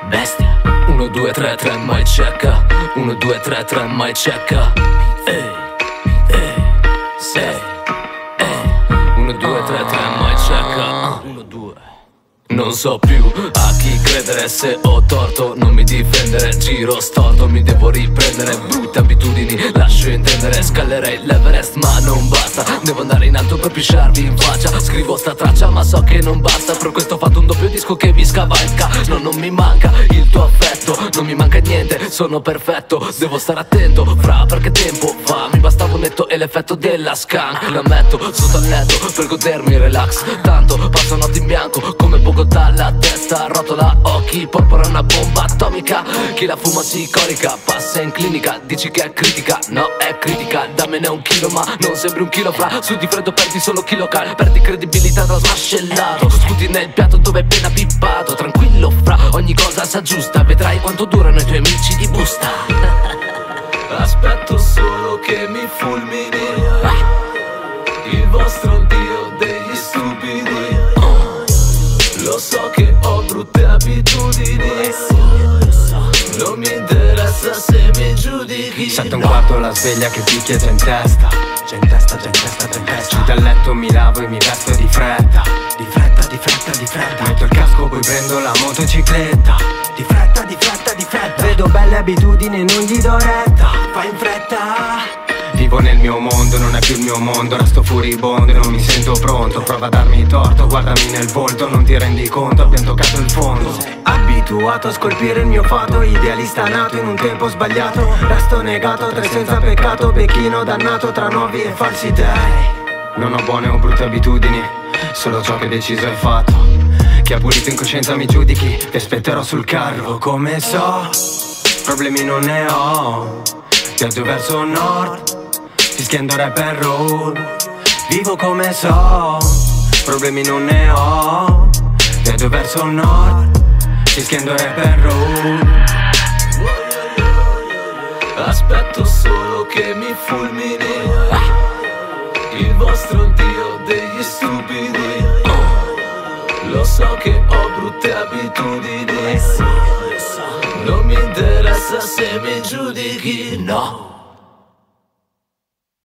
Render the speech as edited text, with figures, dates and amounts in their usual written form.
Bestia. 1, 2, 3, 3, mai checka. 1, 2, 3, 3, mai checka. Ehi, ehi, sei. 1, 2, 3, 3, mai checka. 1, 2. Non so più a chi credere, se ho torto non mi difendere. Giro storto, mi devo riprendere. Brutte abitudini, lascio intendere. Scalerei l'Everest ma non basta. Devo andare in alto per pisciarvi in faccia. Scrivo sta traccia ma so che non basta. Per questo ho fatto un doppio disco che vi scavalca. No, non mi manca il tuo affetto, non mi manca niente, sono perfetto. Devo stare attento, fra, perché tempo fa mi bastava un netto e l'effetto della skunk. La metto sotto al letto per godermi il relax. Tanto passo notti in bianco come Bogotà. La testa rotola, occhi, porpora una bomba atomica. Chi la fuma si corica, passa in clinica. Dici che è critica, no è critica. Dammene un chilo ma non sembri un chilo fra. Su di freddo perdi solo kilocal. Perdi credibilità da smascellato. Sputi nel piatto dove è appena pippato. Tranquillo fra, ogni cosa s'aggiusta. Vedrai quanto durano i tuoi amici di busta. Aspetto solo che mi fulmini il vostro dio degli stupidi. Lo so che ho brutte abitudini, non mi interessa se mi giudichi. 7:15 la sveglia che picchia già in testa. Già in testa, già in testa, già in testa. Giù dal letto mi lavo e mi vesto di fretta. Di fretta, di fretta, di fretta. Metto il casco poi prendo la motocicletta. Di fretta, di fretta, di fretta. Vedo belle abitudini e non gli do retta. Fai in fretta. Vivo nel mio mondo, non è più il mio mondo. Resto furibondo e non mi sento pronto. Prova a darmi torto, guardami nel volto. Non ti rendi conto, abbiamo toccato il fondo. Abituato a scolpire il mio fatto, idealista nato in un tempo sbagliato. Resto negato, tre senza peccato. Becchino dannato tra nuovi e falsi dei. Non ho buone o brutte abitudini, solo ciò che deciso è fatto. Chi ha pulito in coscienza mi giudichi. Vi aspetterò sul carro, come so. Problemi non ne ho. Viaggio verso nord, fischiando rap and roll. Vivo come so, problemi non ne ho. Viaggio verso nord, fischiando rap and roll. Aspetto solo che mi fulmini il vostro dio degli stupidi. Lo so che ho brutte abitudini, non mi interessa se mi giudichi, no.